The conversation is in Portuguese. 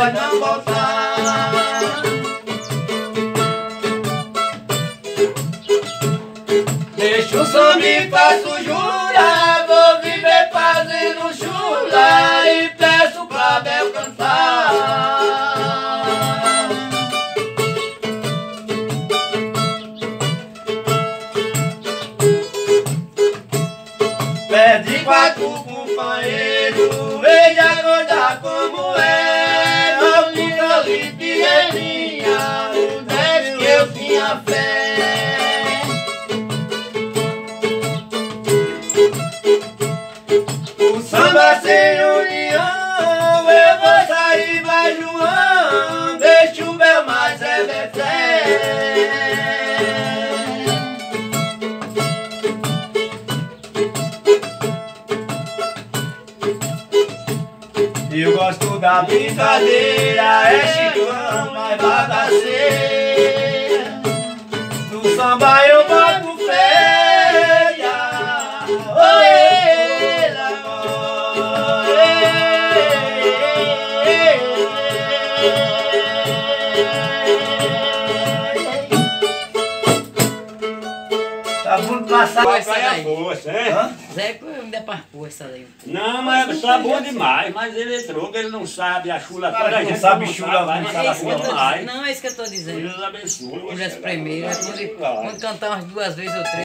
nós não voltar. Deixa o samba e faço jura, vou viver fazendo chula e peço pra Bel cantar. Pede quatro companheiros, veja acordar como é. Não fica limpinha, o 10 que eu tinha fé. O samba sem união, eu vou sair mais João, deixa o Bel mais é Beté. Eu gosto da brincadeira, é chicão, mas bagaceira. No samba eu boto feia. Oê, tá muito passado. Vai sair a força, hein? Zé, me dá pra força aí. Não, mas tá bom demais. Mas ele entrou, ele não sabe a chula toda. A gente sabe chula, vai, não mas sabe tá a bom chula. demais. Não, é isso que eu tô dizendo. Deus abençoe. Mulheres primeiro, quando cantar umas 2 vezes ou 3.